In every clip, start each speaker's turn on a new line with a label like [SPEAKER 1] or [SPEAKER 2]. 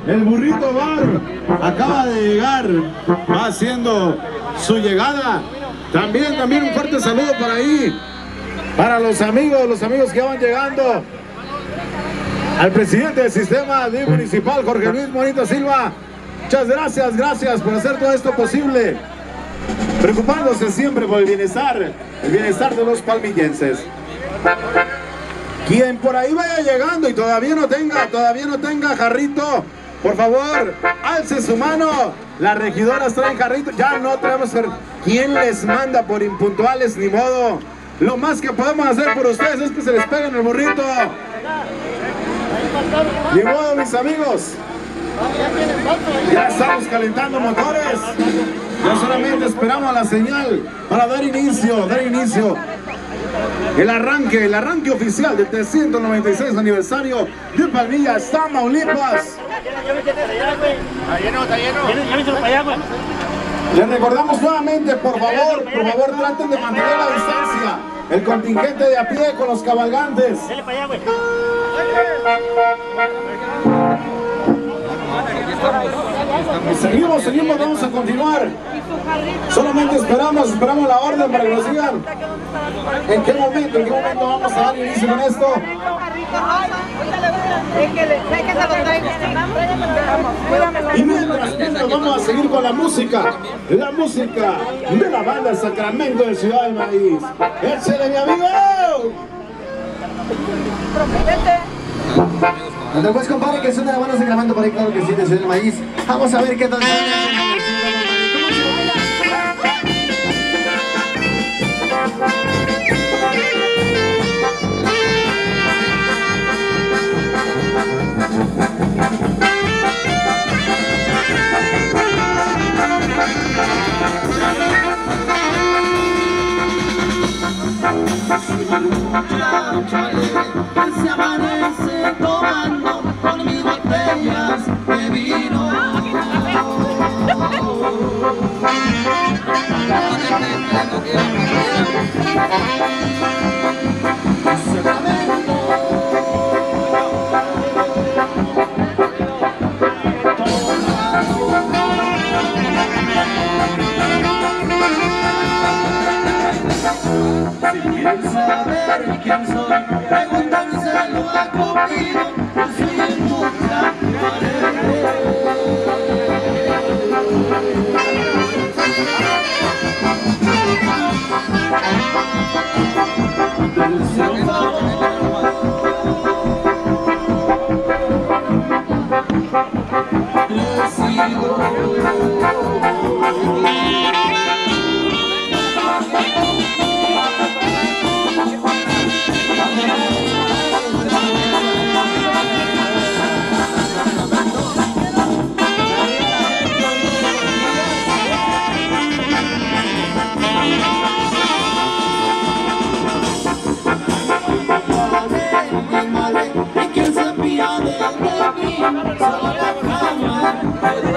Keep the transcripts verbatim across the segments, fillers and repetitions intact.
[SPEAKER 1] El burrito bar acaba de llegar, va haciendo su llegada. También, también un fuerte saludo para ahí, para los amigos, los amigos que van llegando. Al presidente del sistema municipal, Jorge Luis Morita Silva, muchas gracias, gracias por hacer todo esto posible, preocupándose siempre por el bienestar, el bienestar de los palmillenses. Quien por ahí vaya llegando y todavía no tenga, todavía no tenga jarrito, por favor, alce su mano. Las regidoras traen jarrito, ya no traemos. ¿Quién les manda por impuntuales? Ni modo. Lo más que podemos hacer por ustedes es que se les peguen el burrito. Ni modo, mis amigos. Ya estamos calentando motores. Ya solamente esperamos la señal para dar inicio, dar inicio. El arranque, el arranque oficial del trescientos noventa y seis aniversario de Palmillas, Tamaulipas. Les recordamos nuevamente, por favor, por favor, traten de mantener la distancia. El contingente de a pie con los cabalgantes. Seguimos, seguimos, vamos a continuar. Solamente esperamos, esperamos la orden para que nos digan en qué momento, en qué momento vamos a dar inicio con esto. Y mientras tanto vamos a seguir con la música, la música de la banda Sacramento de Ciudad del Maíz. ¡Échale, mi amigo!
[SPEAKER 2] Anda pues, compadre, que suena la banda Sacramento por ahí, claro que sí, de Ciudad del Maíz. Vamos a ver qué tal suena.
[SPEAKER 3] Se amanece tomando con mis botellas de vino. Si quieren saber quién soy, pregúntenselo a Cupido. Yo soy el muchacho le sigo. Y quien se pierde de mí, solo la cama me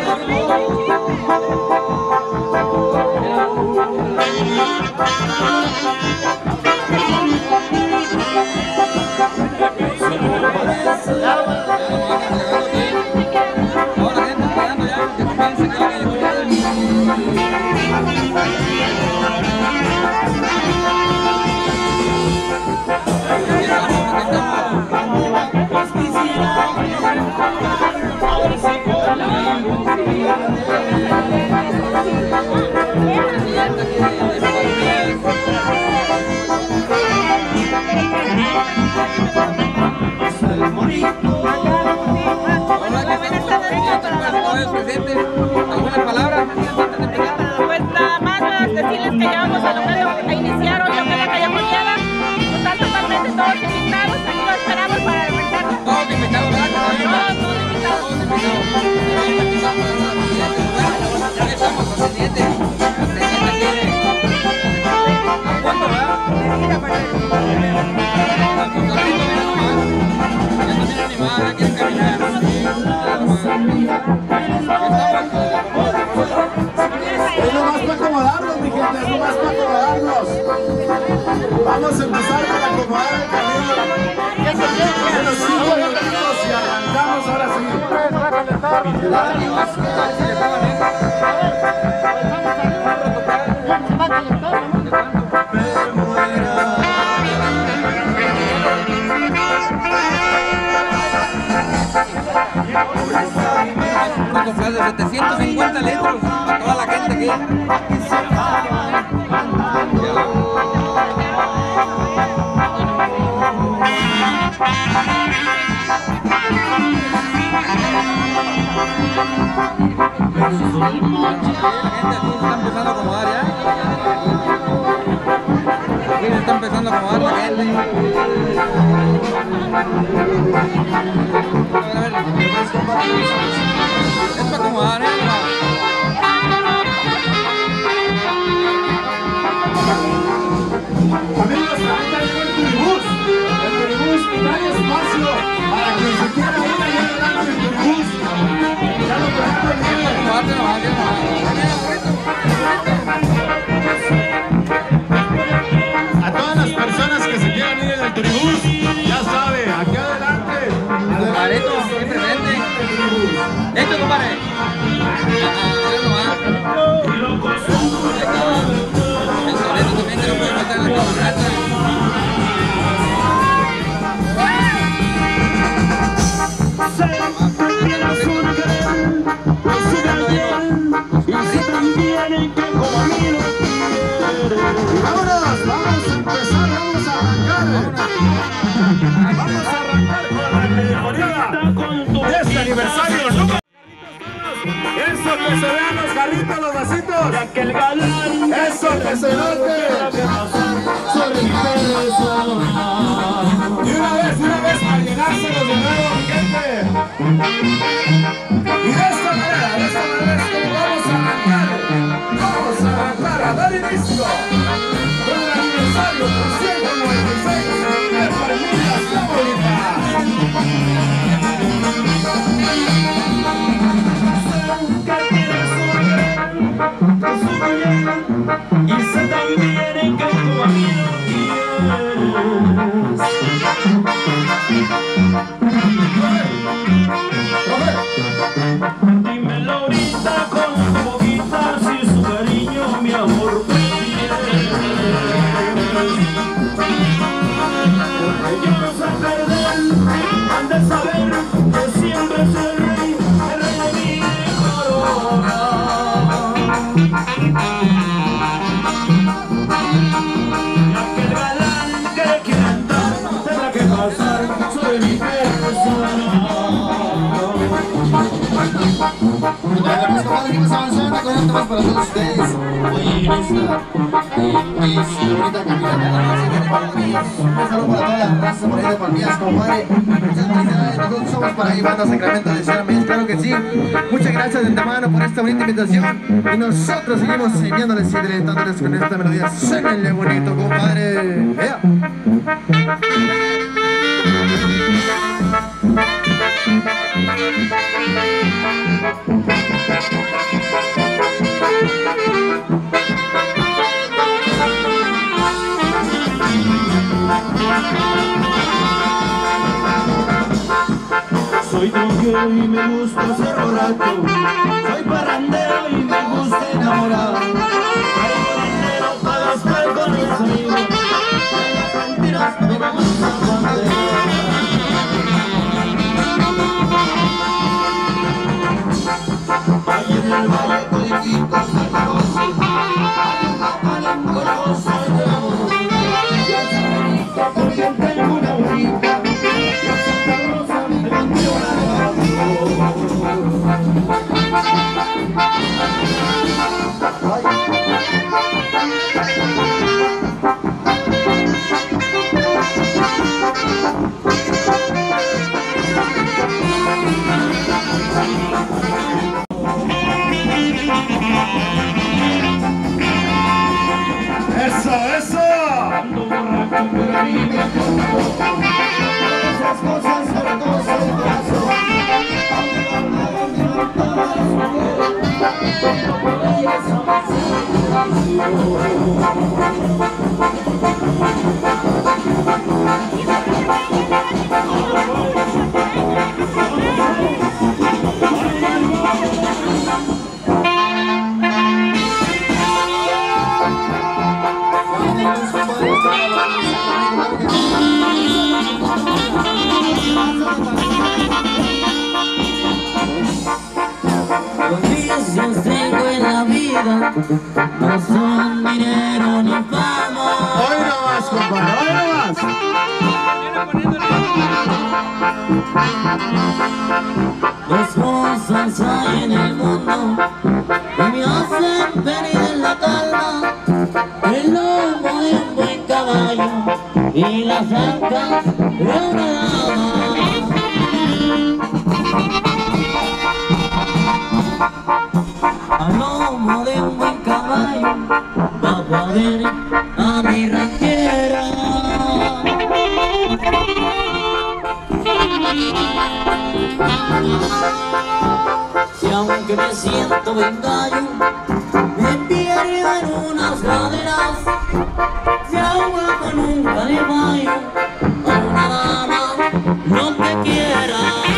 [SPEAKER 4] ¿Alguna palabra? Pues nada más decirles que ya vamos a lograr a iniciar hoy la Feria Callamoneada. Están totalmente todos invitados, aquí lo esperamos para arrancar. Todos invitados, ¿verdad? Todos, todos invitados. Todos invitados. Estamos pendientes. Pendientes quiere. ¿A cuánto va? Quieren caminar.
[SPEAKER 1] Es lo más para acomodarnos, mi gente, es lo más para acomodarnos. Vamos a empezar para acomodar el camino. En los cinco minutos y arrancamos ahora sí.
[SPEAKER 5] De setecientos cincuenta litros a toda la gente aquí. La gente aquí se está empezando a acomodar ya. Aquí se está empezando a acomodar la gente. A ver, a ver. Es para acomodar, ¿eh?
[SPEAKER 1] Amigos, ahorita llegó el turibús. El turibús da espacio para quien se quiera ir allá adelante del turibús. Ya lo trajeron bien.
[SPEAKER 5] Acomodarte nomás, ya nomás.
[SPEAKER 1] A todas las personas que se quieran ir en el turibús, ya sabe, aquí adelante.
[SPEAKER 5] Compadrito, aquí presente. Esto, compadre. El solito también que no puede faltar en la cabalgata.
[SPEAKER 1] Vámonos, vamos a empezar, vamos a arrancar. Vamos a arrancar con la jornada de este aniversario. Eso, que se vean los jarritos, los vasitos. Eso, que se note. Y una vez, y una vez, a llenárselos de nuevo, gente. Y de esta manera, de esta manera es como vamos a arrancar. Vamos a arrancar, a dar inicio con el aniversario por ciento noventa y seis de Familias La Bonita.
[SPEAKER 3] Y sé también en que tú a mí lo quieres. Dímelo ahorita con tu boquita si su cariño, mi amor, prefieres. Porque yo no sé perder, han de saber que siempre soy el rey, el rey de mi corona. Y aquel galán que quiere entrar tendrá que pasar sobre mi persona.
[SPEAKER 2] Bueno, pues como seguimos avanzando con otro más para todos ustedes. Hoy en esta eh, pues, bonita Camila de la raza de Palmillas. Un saludo para toda la raza por ahí de Palmillas, compadre. Muchas felicidades, nosotros somos para ahí Banda Sacramento de Ciudad México, claro que sí. Muchas gracias de antemano por esta bonita invitación. Y nosotros seguimos enviándoles y delentándoles con esta melodía. Suénenle bonito, compadre. ¡Ea!
[SPEAKER 3] Soy tranquilo y me gusta ser borracho. Soy parrandero y me gusta enamorar. Traigo dinero para gastar con mis amigos. En las mentiras me gusta bandear. Allí en el valle codifico se conoce. Hay un jacal en conoce de amor. Yo sabonita también tengo una bonita. Yo soy sabrosa, me encontré una de
[SPEAKER 1] Eso, eso.
[SPEAKER 3] Ando borracho, pero a mí me encantó. Por esas cosas, sobre todo el corazón. Aunque no hablaron de no todas las mujeres, pero por ellas somos celebración. no son dinero ni fama.
[SPEAKER 1] Hoy no más, compadre, hoy no más.
[SPEAKER 3] Dos cosas hay en el mundo que me hacen venir en la calma: el lomo de un buen caballo y las ancas de una dama. Al lomo de un buen caballo bajo a ver a mi ranchera. Si aunque me siento buen gallo, me pierdo en unas laderas, si agua con un calimayo, a una dama lo que quiera.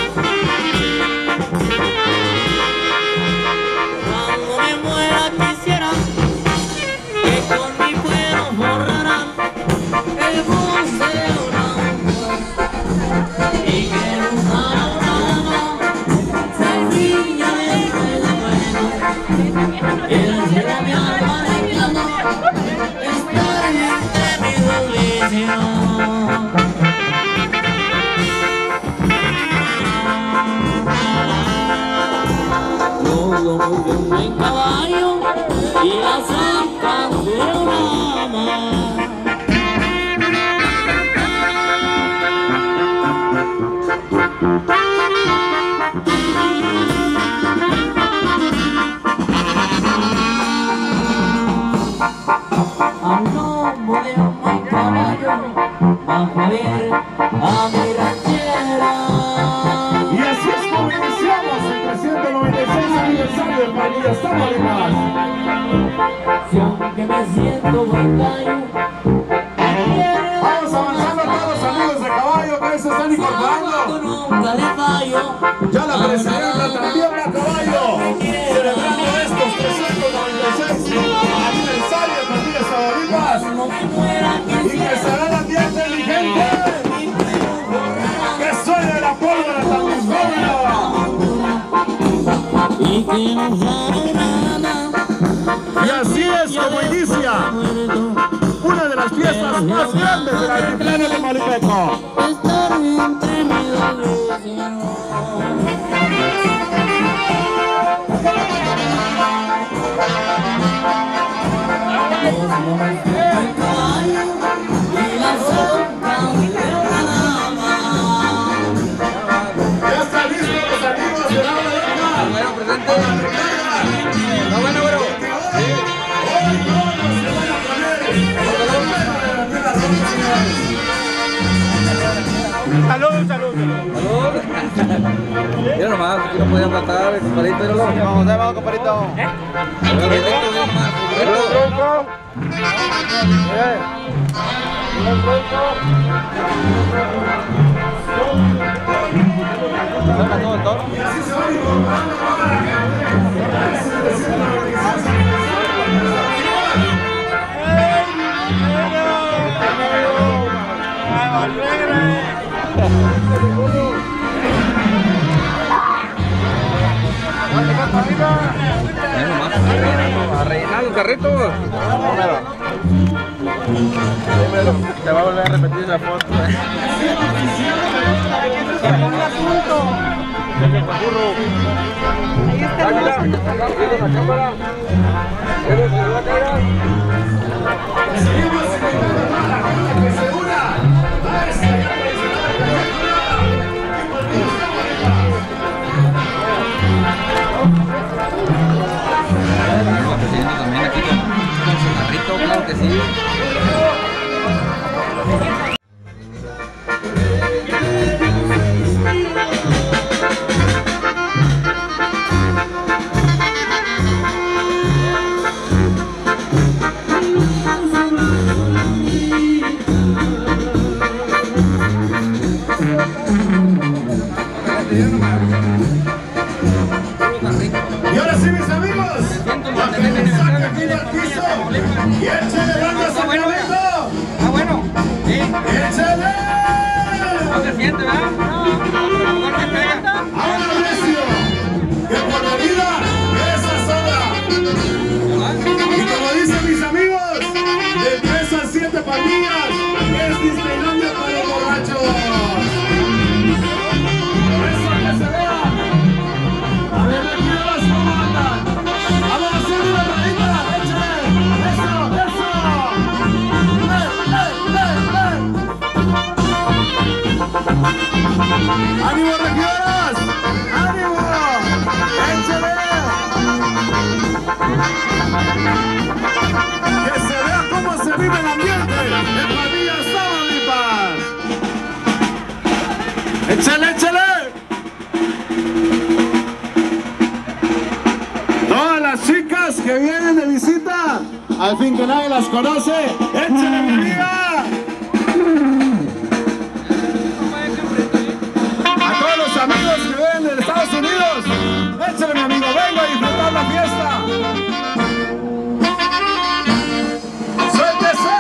[SPEAKER 3] Cuando me muera quisiera que con mi cuero borraran el goce de una mujer y que usara una dama sencilla de pelo bueno. El cielo me alma reclama estar entre mi delicia. Lomos de un buen caballo y las ancas de una dama. Al lomo de un buen caballo bajo a ver a mi ranchera.
[SPEAKER 1] Y así es como iniciamos el trescientos noventa y seis aniversario del Palillas Tamaulipas.
[SPEAKER 3] Si aunque me siento buen gallo,
[SPEAKER 1] Vamos avanzando a todos los amigos de caballo que se están incorporando.
[SPEAKER 3] nunca le fallo.
[SPEAKER 1] Ya la presidenta también va a caballo, celebrando estos trescientos noventa y seis aniversario de Palillas Tamaulipas.
[SPEAKER 3] No me muera
[SPEAKER 1] Y que se vea el ambiente vigente, que suene la pólvora tan discórdia.
[SPEAKER 3] y que no sabe nada.
[SPEAKER 1] Y así es como inicia una de las fiestas más grandes del altiplano de Malipeco.
[SPEAKER 3] Estar entre mi delicia. Los lomos de un caballo y las ancas de una dama.
[SPEAKER 1] Ya están listos los amigos de la Loma.
[SPEAKER 5] Bueno, presente. Está bueno, bueno.
[SPEAKER 1] Hoy todos se van a poner por la Loma de la Tierra Roja, señores. Salud, salud, salud.
[SPEAKER 5] Salud. Mira nomás, aquí no podía faltar el compadrito. Míralo. Vamos, ahí vamos, compadrito. ¿Eh? Mira nomás, compadrito. Saca todo el toro.
[SPEAKER 1] Y así se van incorporando ahora.
[SPEAKER 5] Mira nomás, a rellenar los carritos. Te va a volver a repetir la foto. También aquí con, con su carrito, claro que sí.
[SPEAKER 1] Y ahora sí, mis amigos, la que nos saca aquí del piso y échale bandas a al fin que nadie las conoce. ¡Échale, mi amiga! A todos los amigos que vienen de Estados Unidos, échale, mi amigo, venga a disfrutar la fiesta. ¡Suéltese!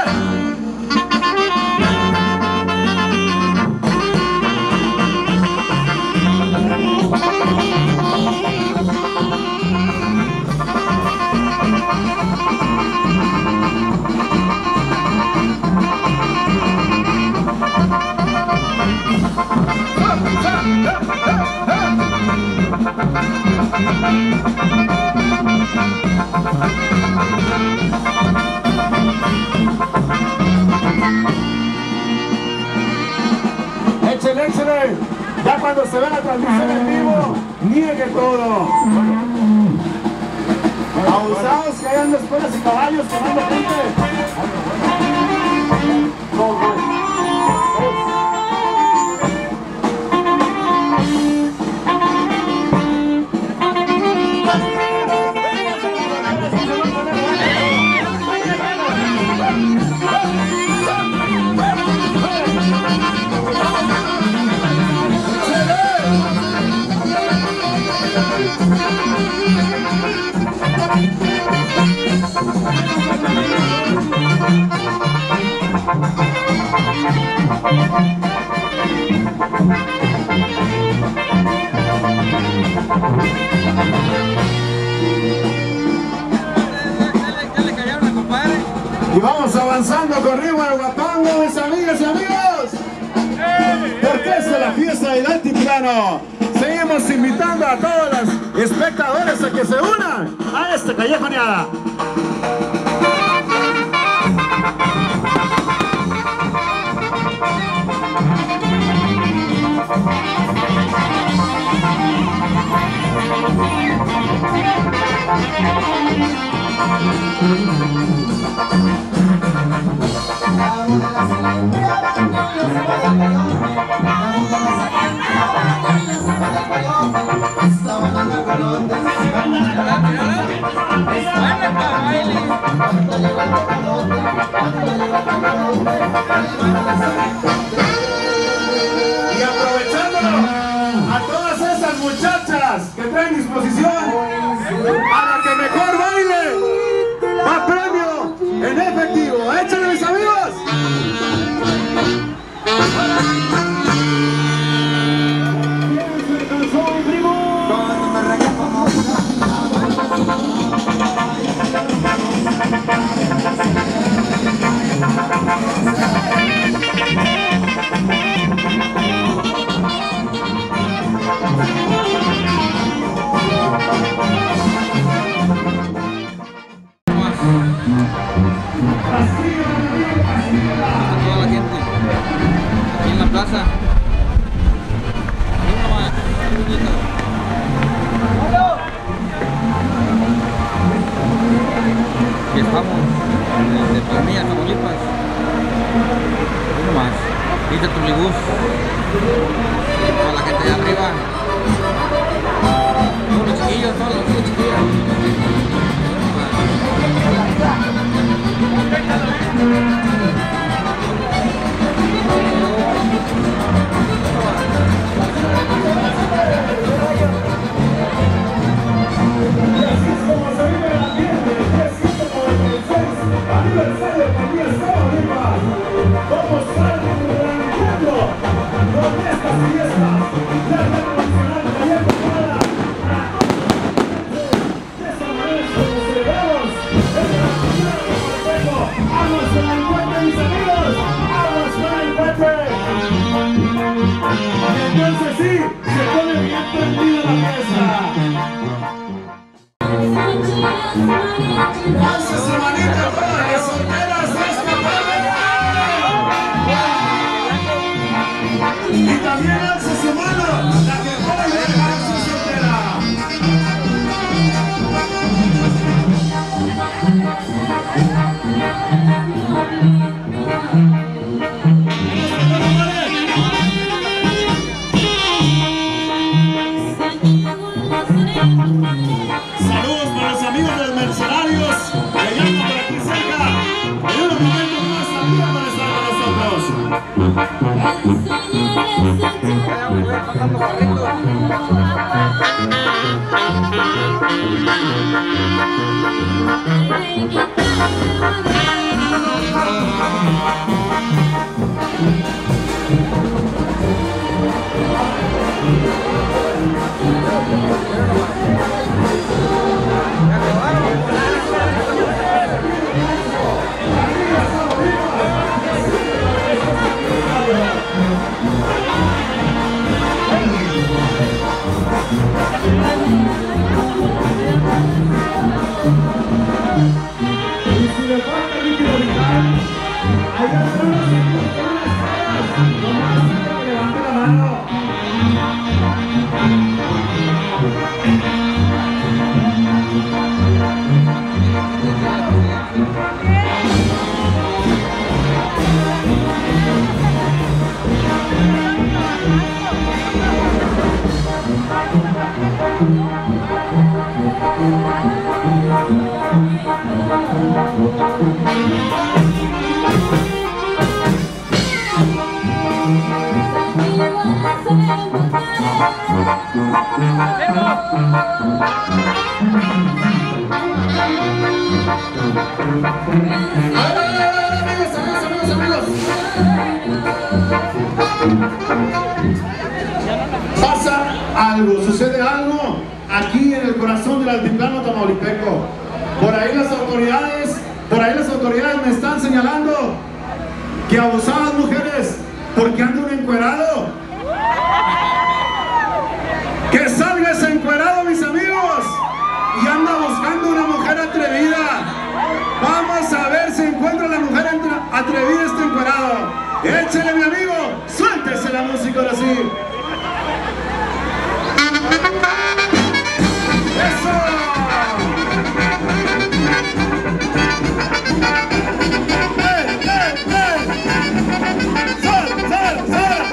[SPEAKER 1] Échale, échale. Ya cuando se ve la transmisión en vivo, niegue todo. Abusados que hayan escuelas y caballos tomando gente. Dos, dos. Y vamos avanzando con ritmo al guapango, mis amigas y amigos. Porque esta es la fiesta del altiplano. Seguimos invitando a todos los espectadores a que se unan a esta callejoneada. Y aprovechándolo a todas esas muchachas que traen disposición a la que mejor baile, va premio en efectivo. ¡Échale, mis amigos!
[SPEAKER 5] Toda la gente aquí en la plaza. Aquí estamos desde Palmilla, Tamaulipas. Uno más. Viste Tulibús. Toda la gente de arriba. Todos los chiquillos, todos los chiquillos, chiquillos. Entonces sí, se pone bien prendida la fiesta. Lánzese manita para las solteras de esta tarde. Y también alce su mano, la que puede dejar su soltera. Saludos para los amigos de los mercenarios que llaman por aquí.
[SPEAKER 1] Pasa algo, sucede algo aquí en el corazón del altiplano tamaulipeco. Por ahí las autoridades, por ahí las autoridades me están señalando que abusadas mujeres porque andan encuerado. Que salga ese encuerado, mis amigos, y anda buscando una mujer atrevida. Vamos a ver si encuentra la mujer atrevida este encuerado. Échale, mi amigo, suéltese la música ahora sí. ¡Eso! ¡Eh, eh, eh! ¡Sal, sal, sal!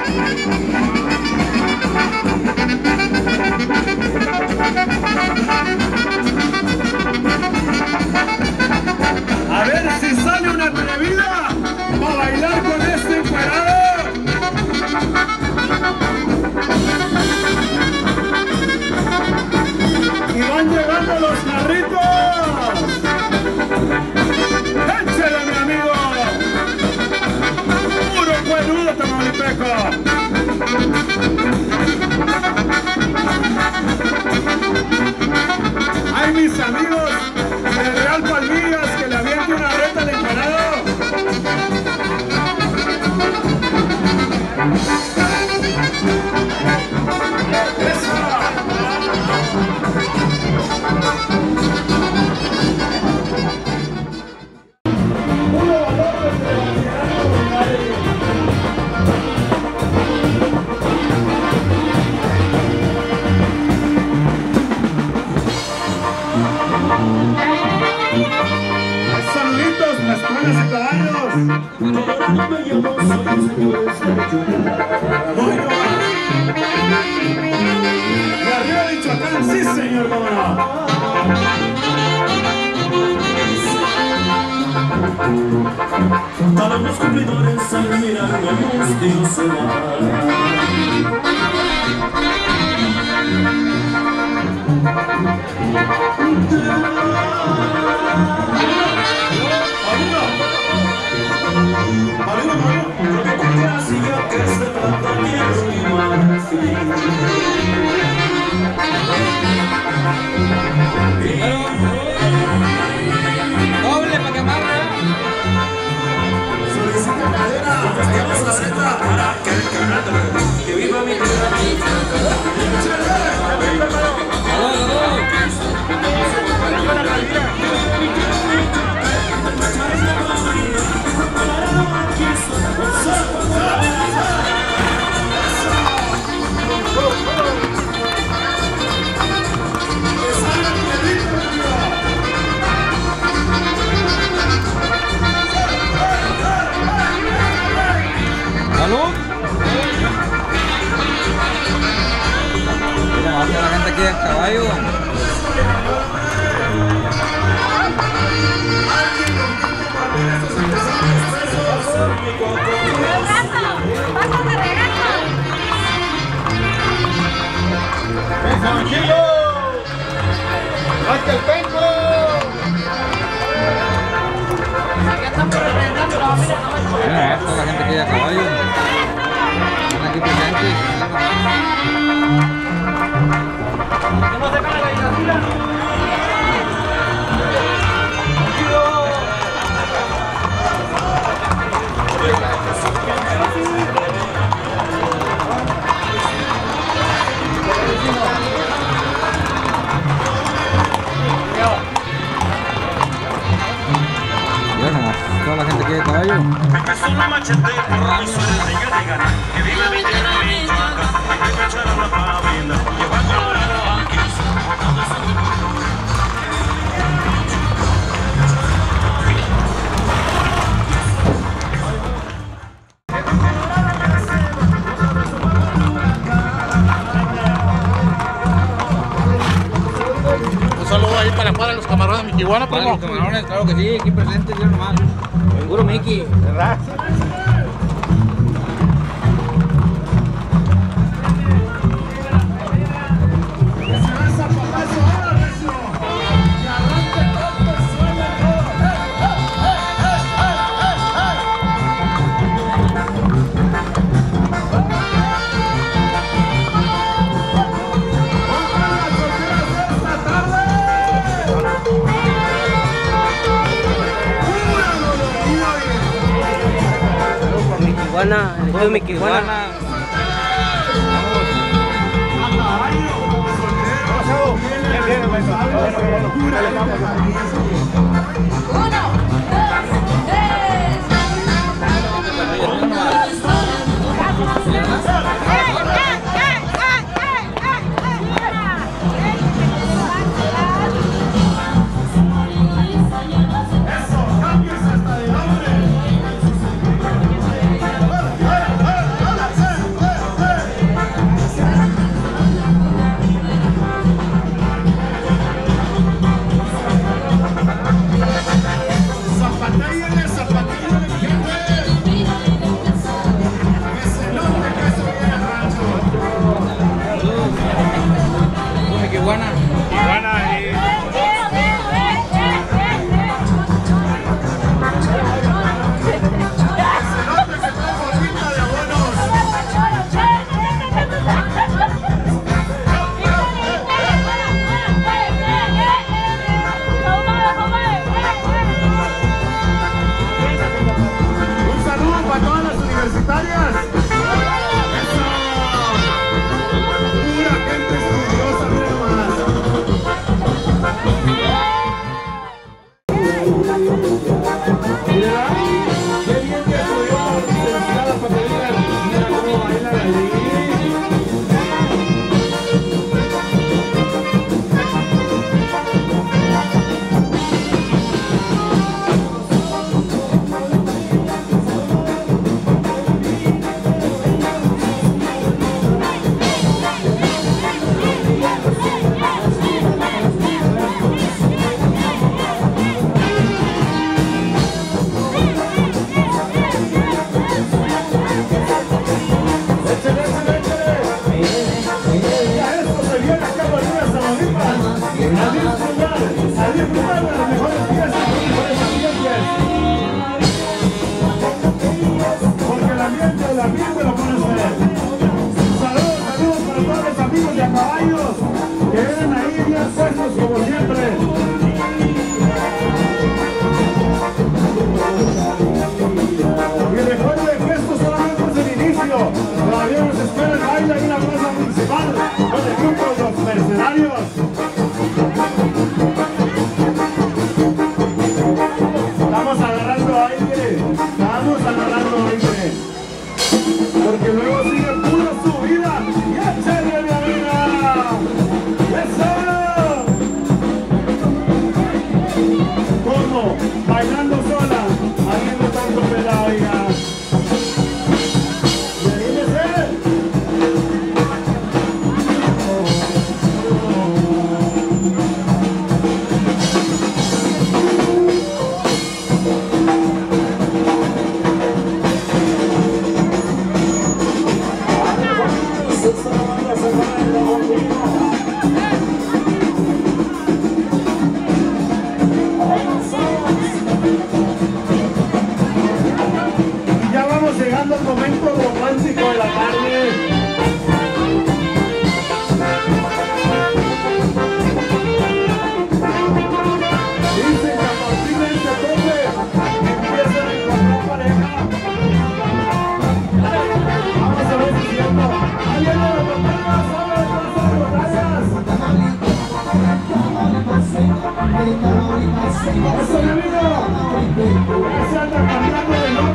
[SPEAKER 1] A ver si sale una atrevida para bailar con este encuerado. Y van llegando los carritos. ¡Échale, mi amigo! Puro cuerudo tamaulipeco. Ay, mis amigos del Real Palmillas, que le aviente una reta al encuerado. Saluditos, las panas y caballos. De arriba de Michoacán, sí señor, cómo no.
[SPEAKER 3] Para los cumplidores al mirar el mustillo se va. Porque cualquiera sigue que se trata de mi
[SPEAKER 5] Doble para que amarre.
[SPEAKER 3] Solicita cadena, festejamos la seta para que el canal que viva mi tierra.
[SPEAKER 5] ¿Salud? Mira, vamos a hacer la gente aquí en caballo.
[SPEAKER 6] Empezó la machetera y suena de ganar. Que vive mi tierra, Michoacán. Y que echaron la pavina. Lleva Colorado aquí.
[SPEAKER 1] Un saludo ahí para para los camarones de Miquihuana,
[SPEAKER 5] Para
[SPEAKER 1] primo.
[SPEAKER 5] los camarones, claro que sí, aquí presentes, ya nomás. Puro Mickey.
[SPEAKER 1] ¿Verdad?
[SPEAKER 7] Miquihuana, el estudio Miquihuana.
[SPEAKER 1] ¡Eso, mi amigo! ¡Se anda cambiando de nombre!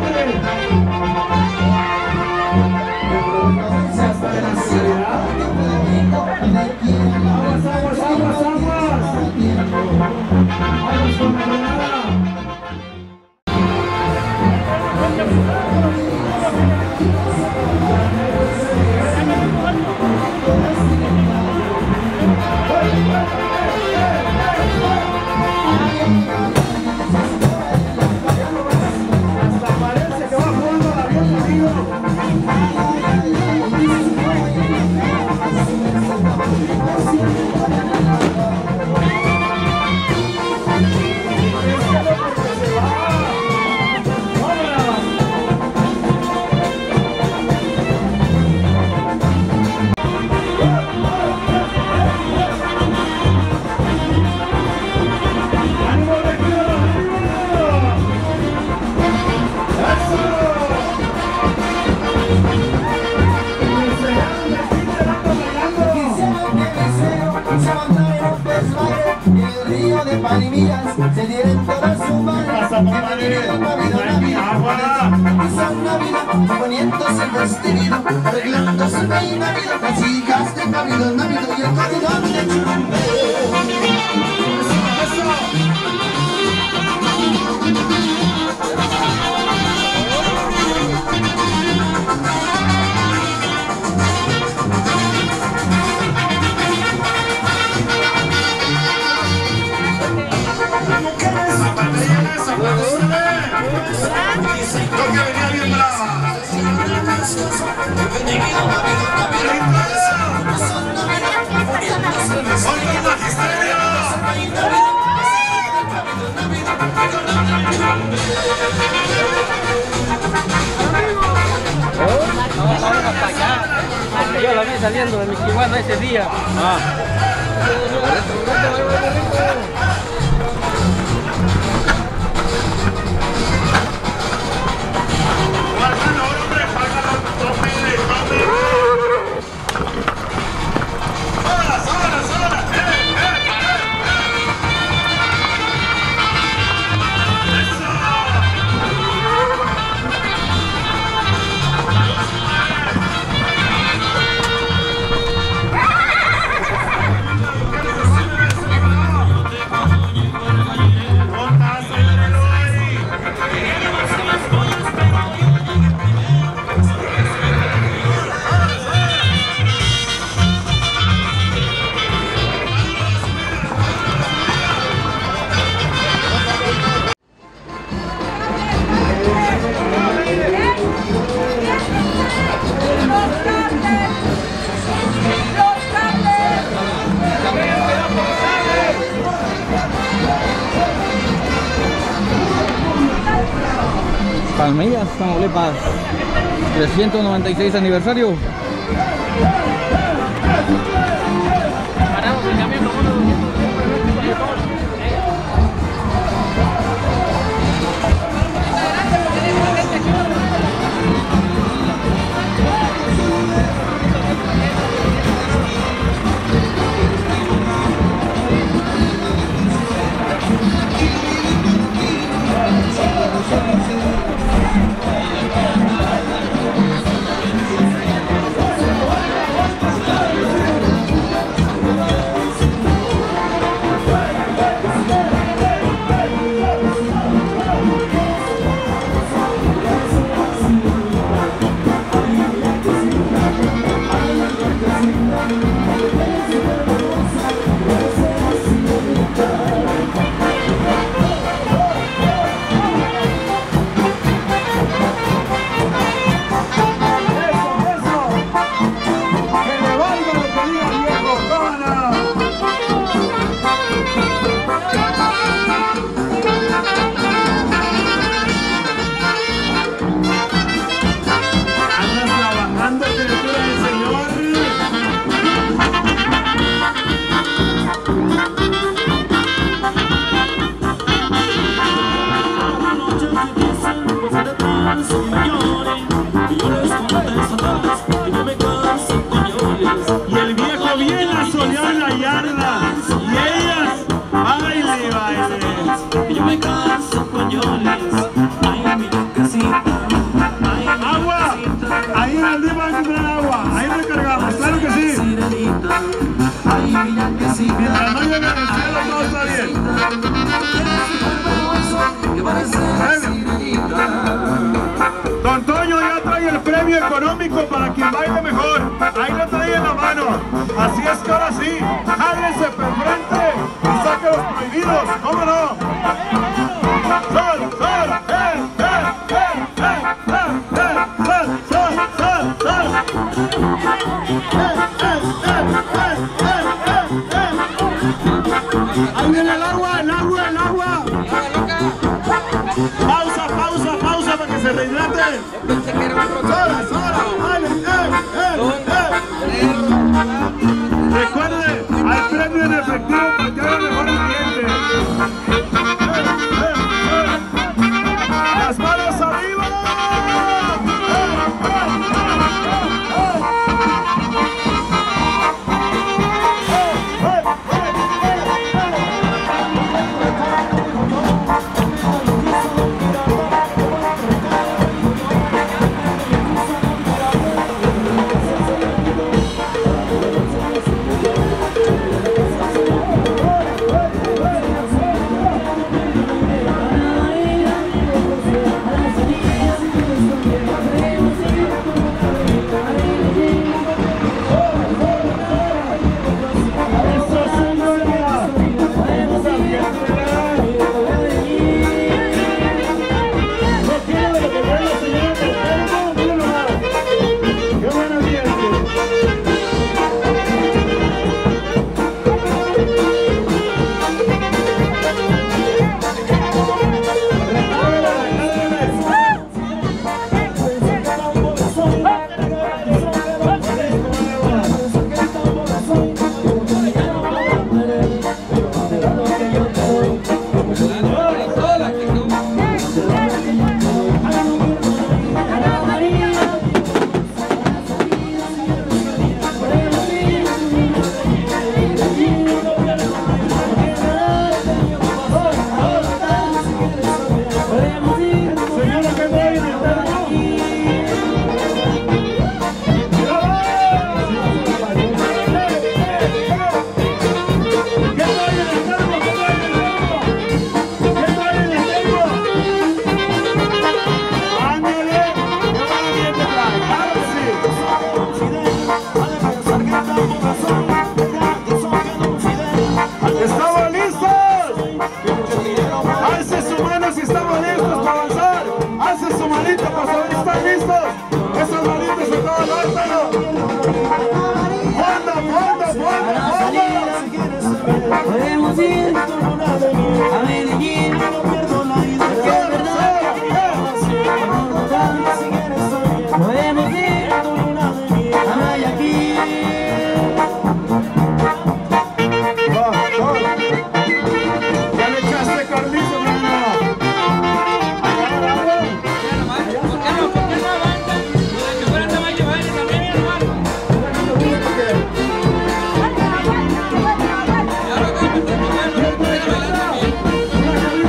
[SPEAKER 3] Se dieron todas sus manos, Navidad, Navidad, son Navidad, poniéndose el vestido, arreglándose el peinado, las hijas de Navidad, Navidad y el corridor de Churumbe.
[SPEAKER 6] Lo que venía bien brava. ¡Oiga, magisterio!
[SPEAKER 7] Yo la vi saliendo de Miquihuana ese día. Ah.
[SPEAKER 5] Palmillas, Tamaulipas, trescientos noventa y seis aniversario.
[SPEAKER 7] Paramos el camión como unos
[SPEAKER 1] Mientras no llegue al cielo, todo está bien. Don Toño ya trae el premio económico para quien baile mejor. Ahí lo trae en la mano. Así es que ahora sí, jálense por frente y saque los prohibidos. ¿Cómo no? Ahí viene el agua, el agua, el agua. Pausa, pausa, pausa para que se rehidraten. Sola, sola, dale, eh, eh, eh. Recuerde, hay premio en efectivo porque hay mejor ambiente. Las manos arriba. ¡Estamos listos! ¡Alce su mano si estamos listos para avanzar! ¡Alce su manito para saber si están listos! ¡Esos manitos se acaban de órtalo! ¡Fondo, fondo, fondo, fondo!
[SPEAKER 3] Podemos ir a Medellín, porque es verdad. Podemos ir a Guayaquil.
[SPEAKER 1] ¡Ya le echaste carnizo, hermano!
[SPEAKER 7] ¿Por qué no? ¿Por qué no avanzan? Los que fueran de Valle Valle también, hermano. Ya lo que me estoy moviendo, me estoy bailando.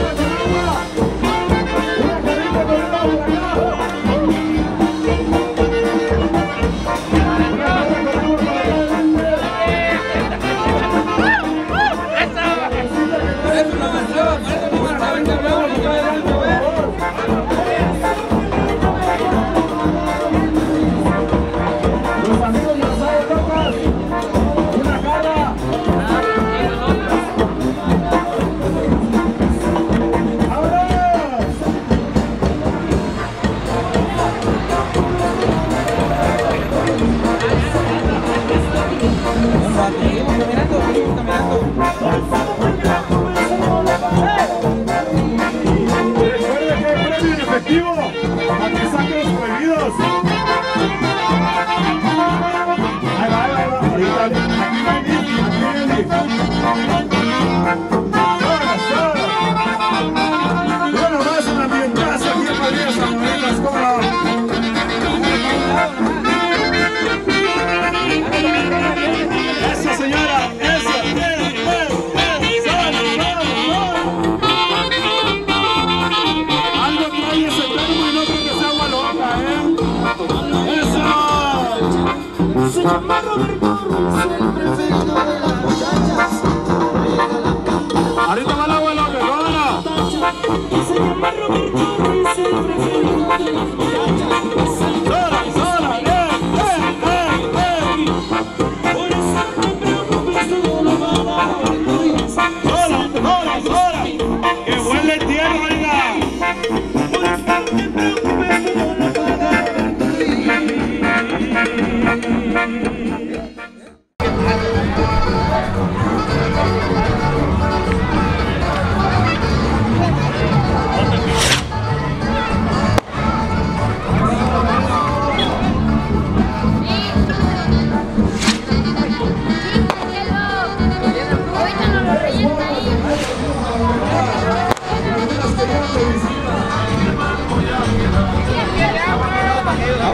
[SPEAKER 3] Siempre el preferido de las muchachas.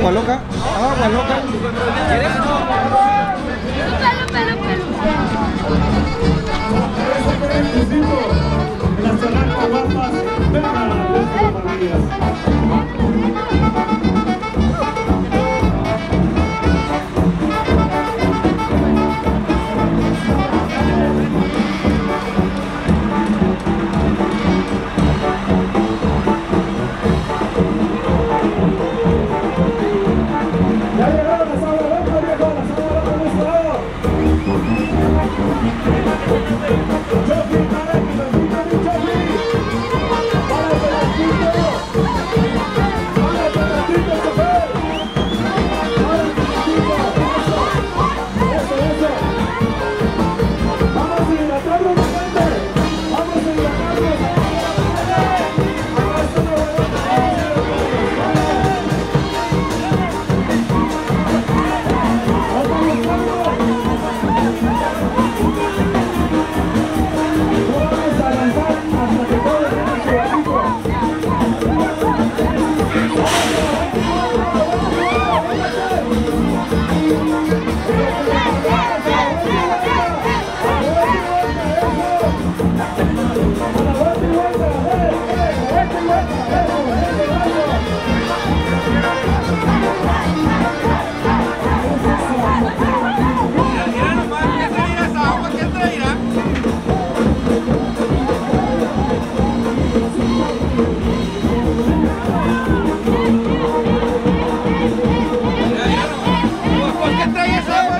[SPEAKER 5] Agua loca. Agua loca.
[SPEAKER 4] Pelo, pelo, pelo.
[SPEAKER 1] Las charracas guapas, venga, estas maravillas. Ya llegaron las aguas locas, viejo, las aguas locas de este lado. Chofi, para que lo quiten, mi Chofi. Para que lo quiten. Para que lo quiten, chofer. Para que lo quiten. Eso, eso, eso. Vamos a hidratarnos, mi gente. Vamos a hidratarnos. Acá está la bolota. Vamos a lanzar hasta que todo tenga su gatito.
[SPEAKER 7] Mira nomás, ¿qué traerá esa agua? ¿Qué traerá? Mira, mira nomás. ¿Por qué trae esa agua?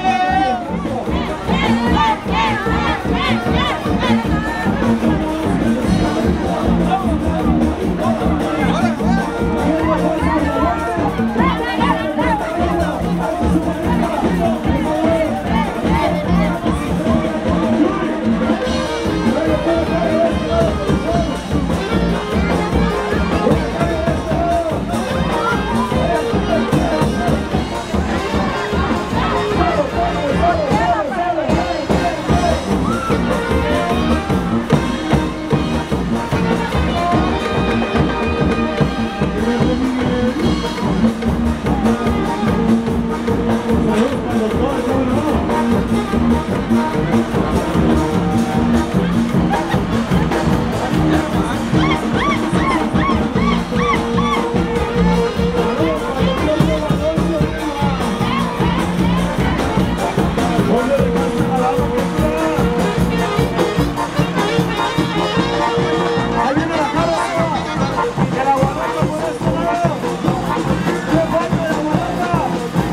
[SPEAKER 7] Ahí viene la cara, que la guarda por este lado. ¡Qué fuerte la guarda!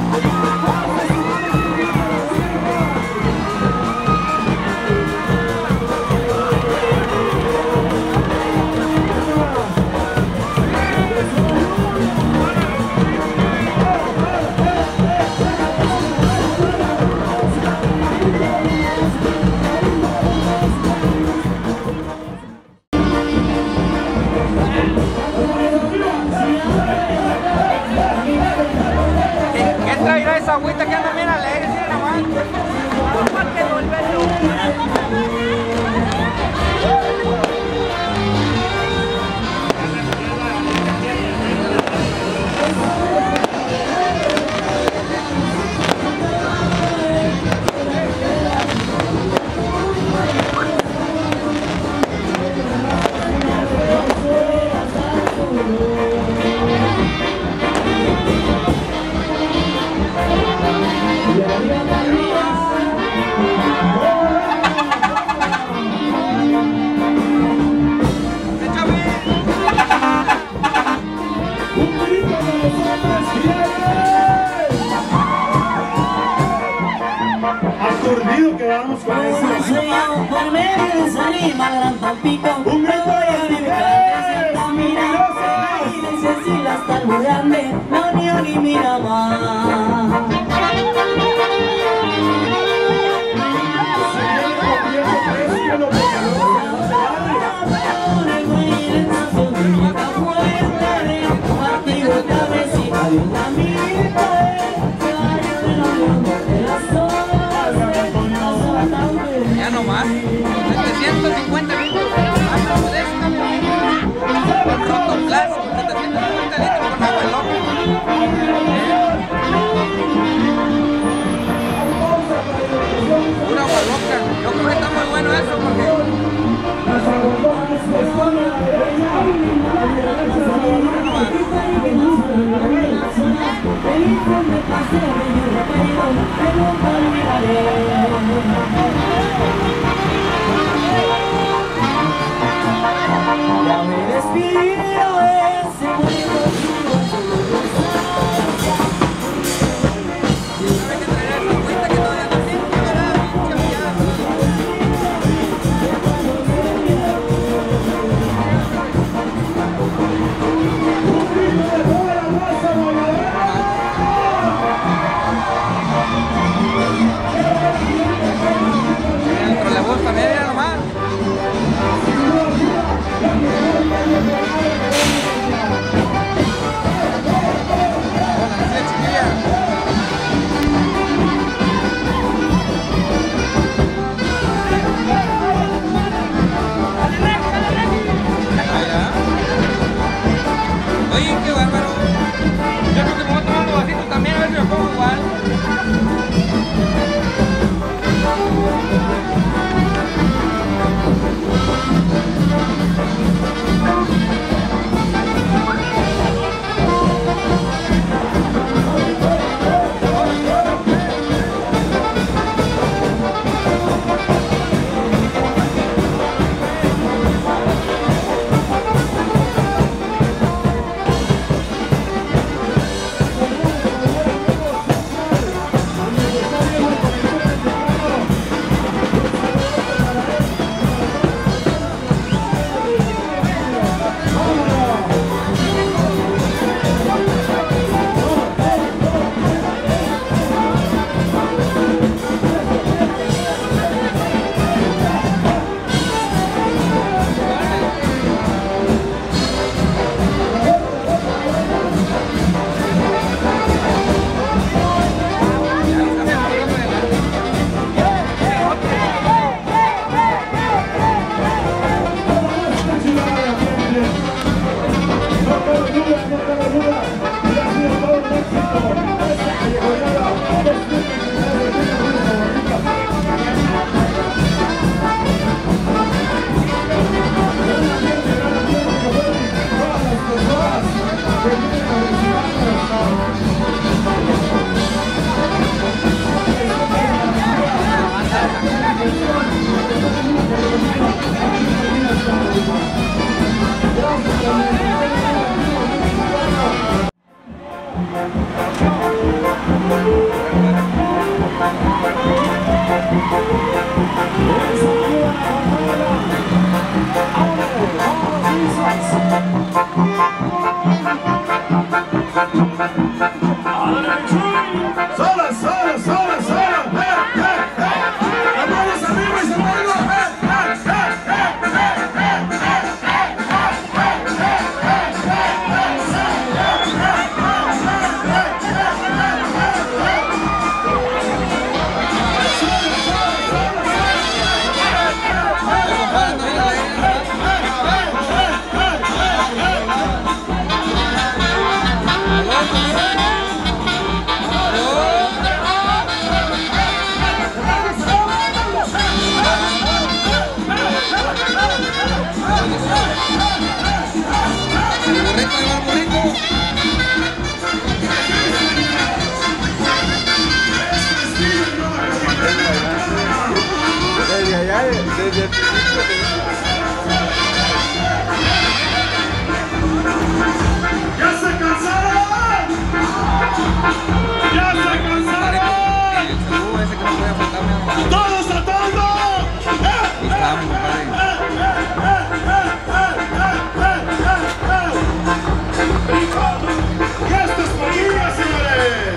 [SPEAKER 7] ¿Qué traerá esa agüita que anda bien alegre? Mira nomás.
[SPEAKER 4] ¿Para qué volverlo?
[SPEAKER 1] Aturdido quedamos con eso.
[SPEAKER 3] Por medio de salir al gran Tampico,
[SPEAKER 1] Un
[SPEAKER 3] me
[SPEAKER 1] grito
[SPEAKER 3] voy a
[SPEAKER 1] de
[SPEAKER 3] mi casa,
[SPEAKER 1] mujeres,
[SPEAKER 3] mira, y de Cecilia hasta el muy grande, no ni ni mira más.
[SPEAKER 7] Ya nomás. setecientos cincuenta litros. Ah, modesta, mi amigo. Con rotoplas, setecientos cincuenta litros con agua loca.
[SPEAKER 6] ¡Ya se cansaron! ¡Ya se cansaron!
[SPEAKER 5] El seguro ese que no puede faltar, mi hermano.
[SPEAKER 6] ¡Todos tratando!
[SPEAKER 5] Ahí está, mi compadre.
[SPEAKER 6] ¡Y esto es Polilla, señores!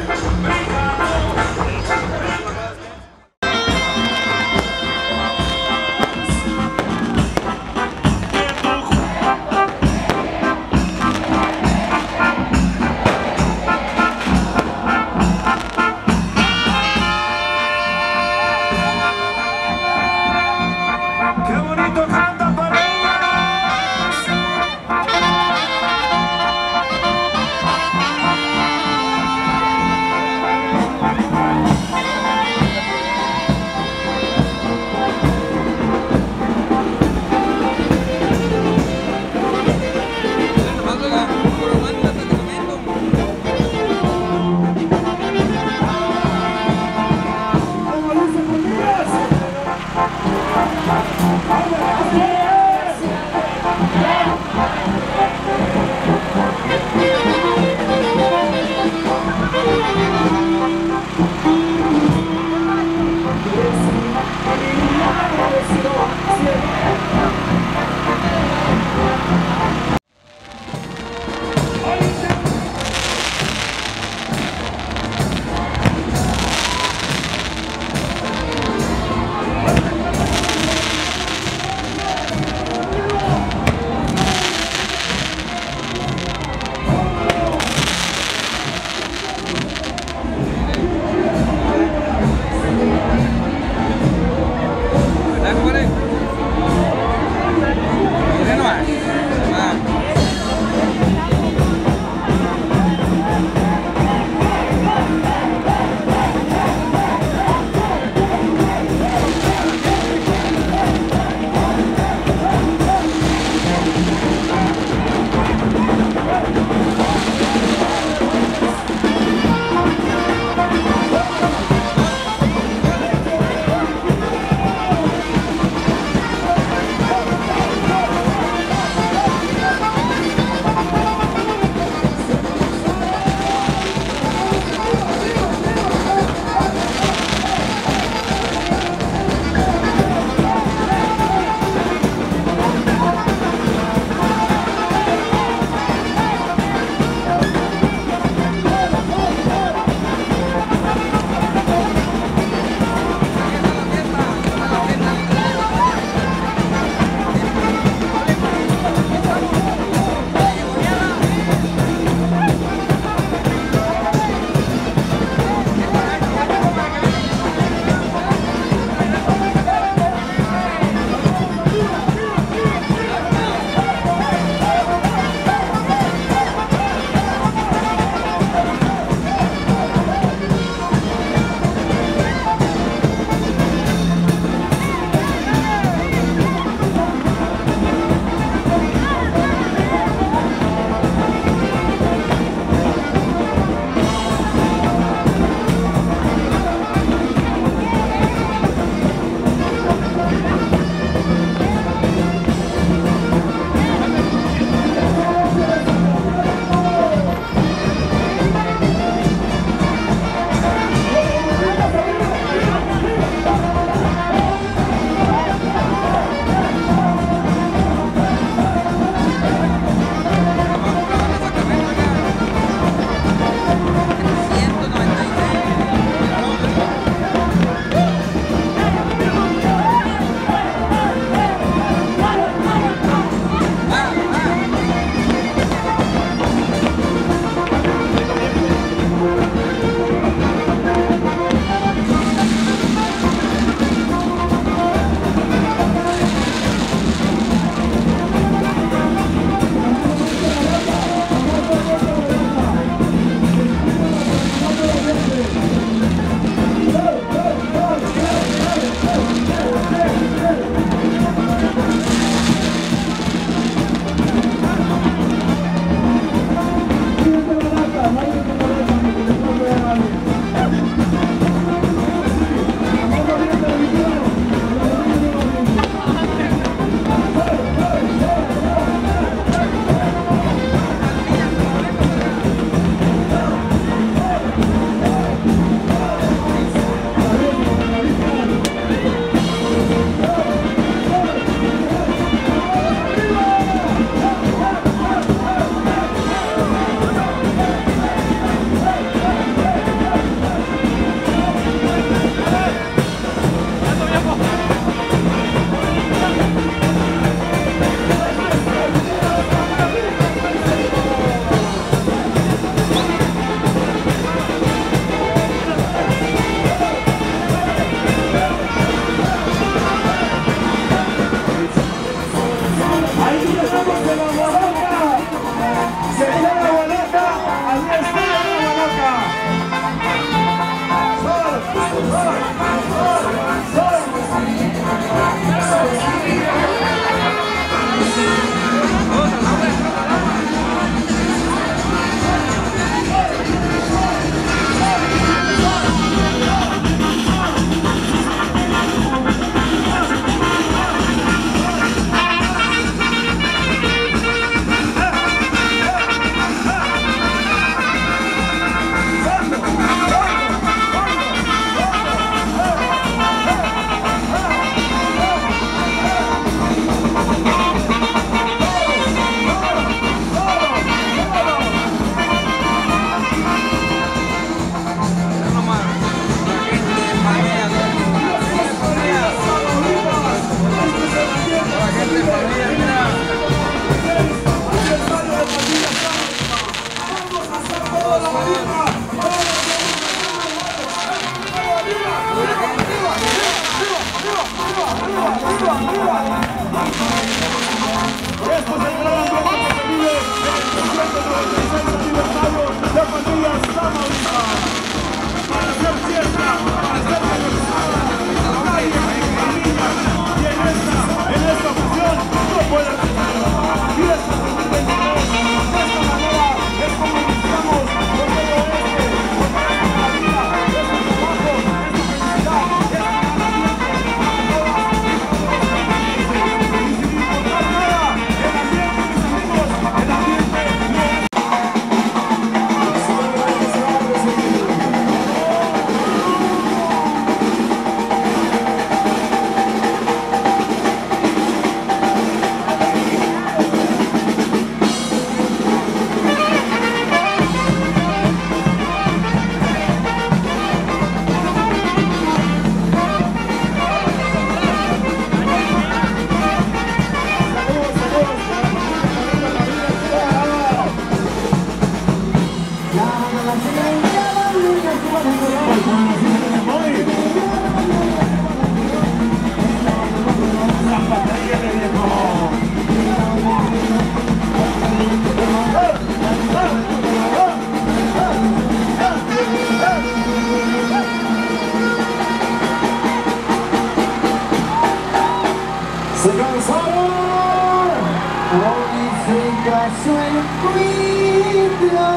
[SPEAKER 3] Se cansaron, hoy se casó el cuite a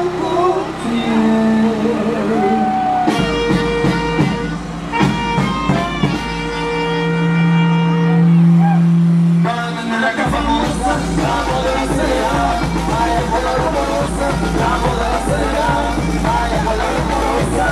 [SPEAKER 3] la famosa, la boda será, ay, boda rumorosa, la boda será, ay, boda rumorosa.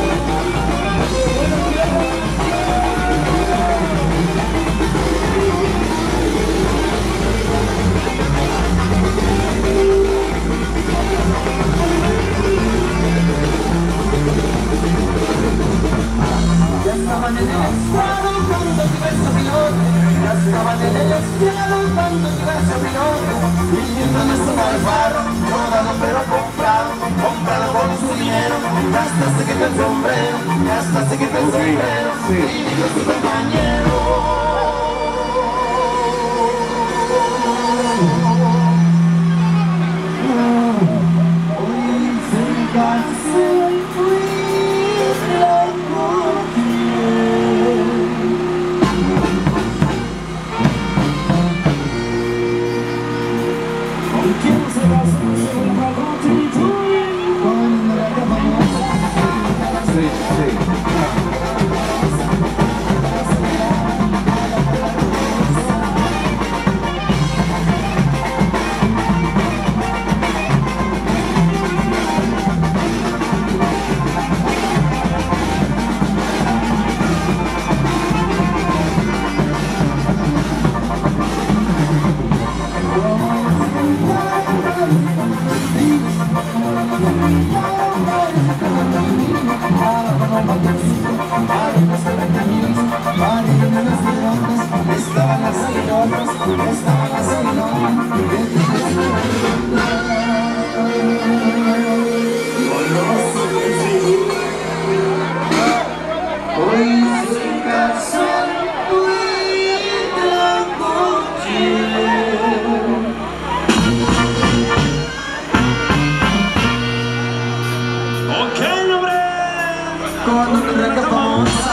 [SPEAKER 3] Ya estaban en el estrado cuando diverso piloto, ya estaban en el estrado cuando diverso piloto, viviendo en este malvado, no dado pero comprado, comprado con su dinero, hasta se quita el sombrero, hasta se quita el sombrero, y dijo su compañero. Hoy se casó el cuite a estaban las señoras, estaban las hoy se casó el cuite a
[SPEAKER 6] Ok, hombre.
[SPEAKER 3] con una famosa.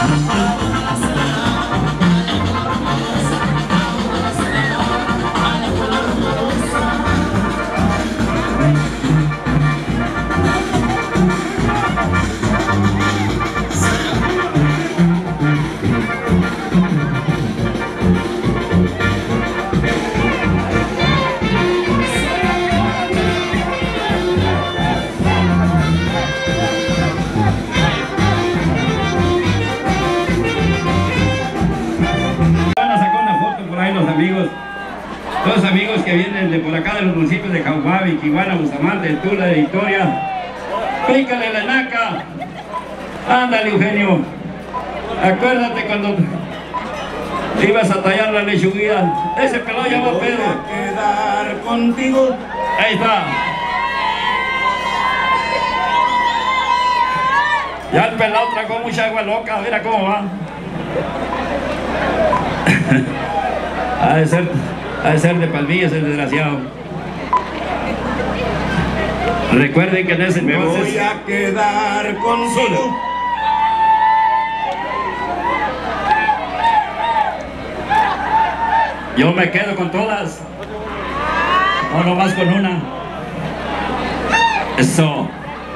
[SPEAKER 8] Amigos, todos los amigos que vienen de por acá de los municipios de Caumavi, Quiguana, Bustamante, Tula, de Victoria, pícale la naca, ándale Eugenio, acuérdate cuando ibas a tallar la lechuguilla, ese pelado ya va a Pedro.
[SPEAKER 3] Quedar contigo.
[SPEAKER 8] Ahí está. Ya el pelado tragó mucha agua loca, mira cómo va. Ha de ser, ha de ser de Palmillas el desgraciado. Recuerden que en ese
[SPEAKER 3] Me
[SPEAKER 8] entonces
[SPEAKER 3] voy a quedar contigo.
[SPEAKER 8] yo me quedo con todas. o nomás con una. Eso.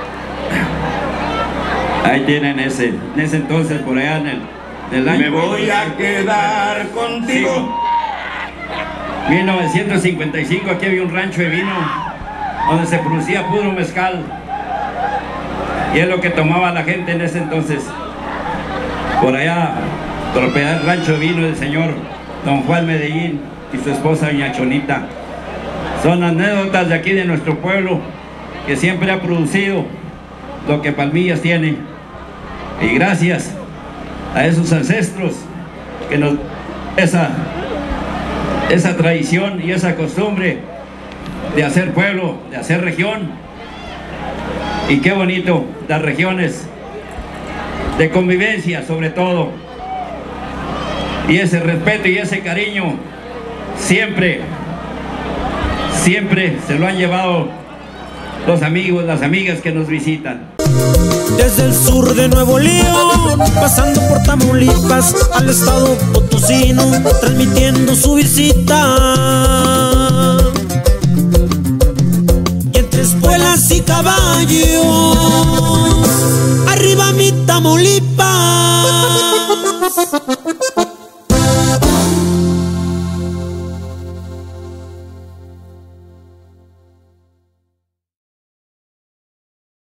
[SPEAKER 8] Ahí tienen ese, en ese entonces por allá en el, del año.
[SPEAKER 6] Me voy a quedar contigo.
[SPEAKER 8] mil novecientos cincuenta y cinco, aquí había un rancho de vino donde se producía puro mezcal. Y es lo que tomaba la gente en ese entonces. Por allá, propiedad del rancho de vino del señor Don Juan Medellín y su esposa Doña Chonita. Son anécdotas de aquí de nuestro pueblo que siempre ha producido lo que Palmillas tiene. Y gracias a esos ancestros que nos esa esa tradición y esa costumbre de hacer pueblo, de hacer región. Y qué bonito las regiones de convivencia sobre todo, y ese respeto y ese cariño siempre siempre se lo han llevado los amigos, las amigas que nos visitan.
[SPEAKER 9] Desde el sur de Nuevo León, pasando por Tamaulipas, al estado potosino, transmitiendo su visita. Y entre espuelas y caballos